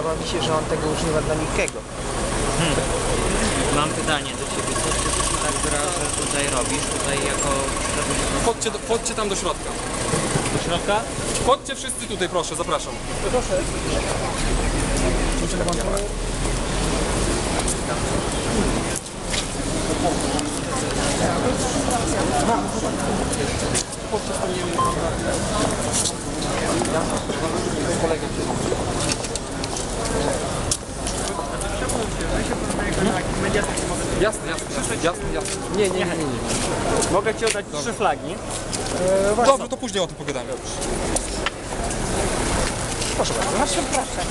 podoba mi się, że on tego używa dla nikiego. Mam pytanie do Ciebie, co Ty tak że tutaj robisz, tutaj jako... Chodźcie tam do środka. Do środka? Chodźcie wszyscy tutaj, proszę, zapraszam. Proszę. Jasne. Nie. Mogę Ci oddać 3 flagi. Dobrze, to później o tym pogadamy. Proszę bardzo. Proszę.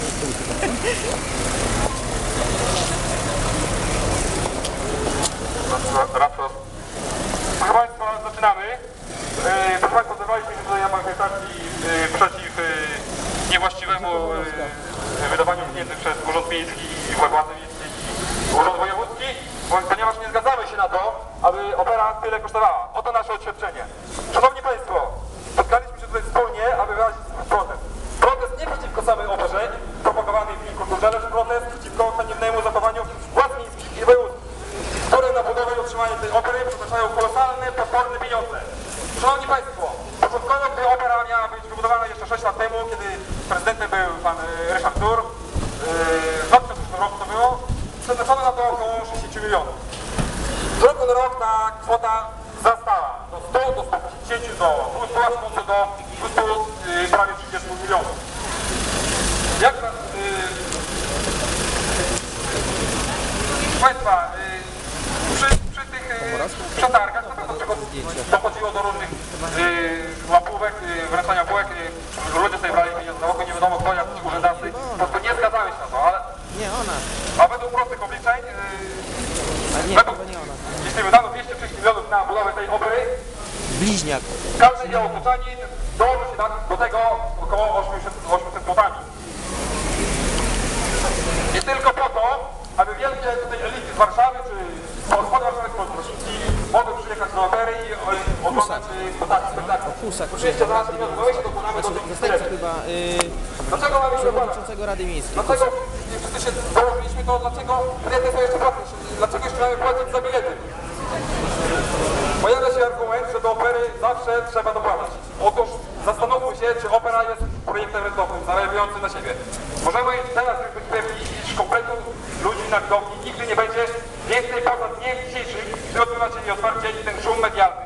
Rapsos. Proszę Państwa, zaczynamy. Proszę Państwa, zerwaliśmy się tutaj na manifestacji przeciw niewłaściwemu wydawaniu pieniędzy przez Urząd Miejski i Władze Miejskie i Urząd Wojewódzki, ponieważ nie zgadzamy się na to, aby opera tyle kosztowała. Oto nasze oświadczenie. Szanowni Państwo, spotkaliśmy się tutaj wspólnie, aby wyrazić swój protest. Protest nie przeciwko samej operze propagowanej w kulturze, lecz protest przeciwko haniebnemu zachowaniu władz miejskich i wojewódzkich, które na budowę i utrzymanie tej opery przeznaczają kolosalne, potworne pieniądze. Szanowni Państwo, początkowo gdy opera miała być wybudowana jeszcze 6 lat temu, kiedy prezydentem był pan Ryszard Tur, w 2008 roku to było, przeznaczono na to około 60 milionów. Z roku na rok ta kwota wzrastała do 100, do 150, do 200, aż może do 200, prawie 30 milionów. Jak Państwa, przy tych przetargach dochodziło do różnych łapówek, wręczania bułek, ludzie sobie brali pieniądze na oko, nie wiadomo kto, jak ci urzędnicy, po prostu nie zgadzały się na to, ale... Nie, ona. A według prostych obliczeń, jeśli wydano 206 milionów na budowę tej opery, Bliźniak. każdy jej otoczanin dołoży się do tego około 800 złotami. Nie tylko po to, aby wielkie tutaj elity z Warszawy, czy spod Warszawy, spod Prosinki mogły przyjechać do opery i oglądać spektakl. Husak Oczywiście przyjechał. zaraz my się dokonamy do tej Zastępca chyba Dlaczego mamy się dokładać? przewodniczącego Rady Miejskiej. Dlaczego wszyscy się dołożyliśmy, to dlaczego bilety są jeszcze płatne? Dlaczego jeszcze mamy płacić za bilety? Pojawia się argument, że do opery zawsze trzeba dopłacać. Otóż zastanówmy się, czy opera jest projektem rentownym, zarabiającym na siebie. Możemy teraz już być pewni, iż kompletu ludzi na widowni nigdy nie będzie więcej poza dniem dzisiejszym, gdy odbywa się nieotwarcie i ten szum medialny.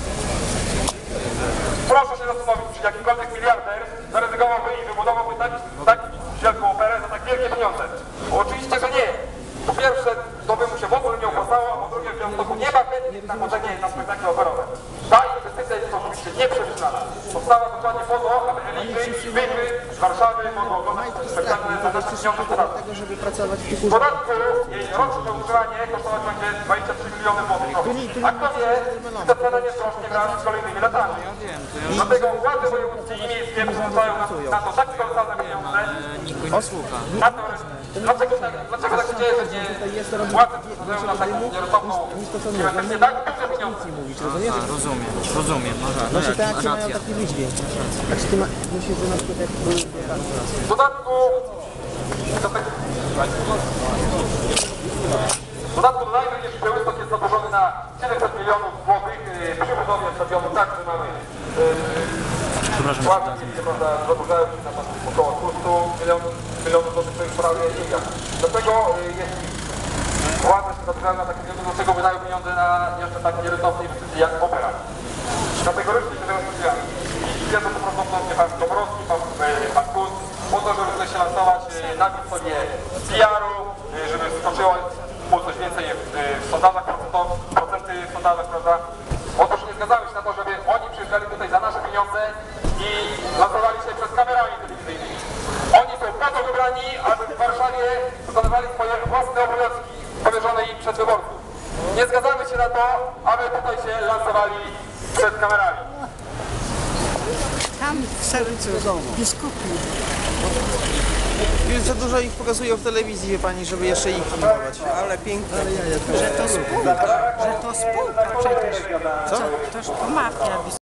Proszę się zastanowić, czy jakikolwiek miliarder zaryzykowałby i wybudowałby tak wielką operę za tak wielkie pieniądze. Oczywiście, że nie. Po pierwsze, to by mu się w ogóle nie opłacało, a po drugie, w Białymstoku nie ma chętnych na chodzenie na spektakle operowe. Ta inwestycja jest oczywiście nieprzemyślana. Powstała dokładnie po to, aby elity i byty z Warszawy mogły oglądać spektakle za nasze pieniądze podatku. Tego, żeby pracować w tych W podatku jej roczne używanie kosztować będzie 23 miliony złotych. A kto wie, czy ta cena nie wzrośnie wraz z kolejnymi latami. Dlatego władze wojewódzkie i miejskie przeznaczają na to tak kolosalne pieniądze. Osłucha. Dlaczego tak się dzieje, że nie władze przeznaczają na taką nierozsądną inwestycję tak duże pieniądze? Rozumiem. No się te akcje mają taki wydźwięk. Znaczy ty myślisz, że na przykład jak były... W dodatku dodajmy, iż Białystok jest zadłużony na 700 milionów złotych przy budowie stadionu, także mamy władze miejskie, prawda, zadłużają się na około 200 milionów złotych, to już prawie miliard. Dlatego jeśli władze się zadłużają na takie pieniądze, dlaczego wydają pieniądze na jeszcze tak nierentowne inwestycje jak opera? Kategorycznie się tego spodziewamy. I wiedzą to prawdopodobnie pan Komorowski, pan Kut, po to, żeby tutaj się lansować, nabić sobie PR-u, żeby skoczyło mu coś więcej w sondażach, procenty w sondażach, prawda? Otóż nie zgadzamy się na to, żeby oni przyjeżdżali tutaj za nasze pieniądze i lansowali się przed kamerami telewizyjnymi. Oni są po to wybrani, aby w Warszawie wykonywali swoje własne obowiązki powierzone im przez wyborców. Nie zgadzamy się na to, aby tutaj się lansowali przed kamerami. Tam w sercu biskupi. Już za dużo ich pokazują w telewizji, wie pani, żeby jeszcze ich filmować. Ale piękne. Że to spółka przecież. Co? Toż to mafia